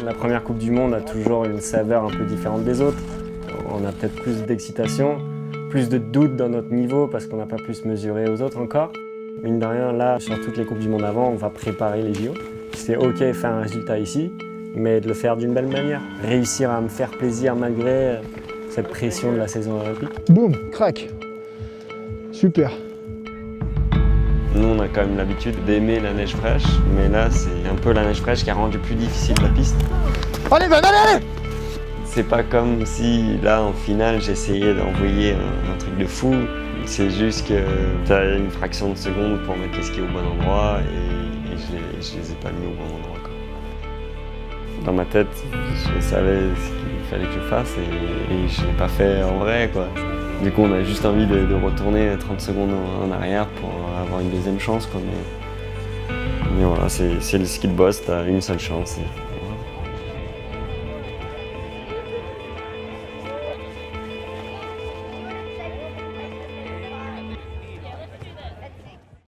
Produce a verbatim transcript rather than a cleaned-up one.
La première Coupe du Monde a toujours une saveur un peu différente des autres. On a peut-être plus d'excitation, plus de doutes dans notre niveau parce qu'on n'a pas pu se mesurer aux autres encore. Mine de rien, là, sur toutes les Coupes du Monde avant, on va préparer les J O. C'est OK de faire un résultat ici, mais de le faire d'une belle manière. Réussir à me faire plaisir malgré cette pression de la saison olympique. Boum, crac. Super. Nous, on a quand même l'habitude d'aimer la neige fraîche, mais là, c'est un peu la neige fraîche qui a rendu plus difficile la piste. Allez, Van, allez, allez! C'est pas comme si, là, en finale, j'essayais d'envoyer un, un truc de fou. C'est juste que tu as une fraction de seconde pour mettre les skis au bon endroit et, et je, les, je les ai pas mis au bon endroit, quoi. Dans ma tête, je savais ce qu'il fallait que je fasse et, et je l'ai pas fait en vrai, quoi. Du coup, on a juste envie de, de retourner trente secondes en, en arrière pour avoir une deuxième chance, quoi. Mais, mais voilà, c'est le ski de boss, t'as une seule chance. Et...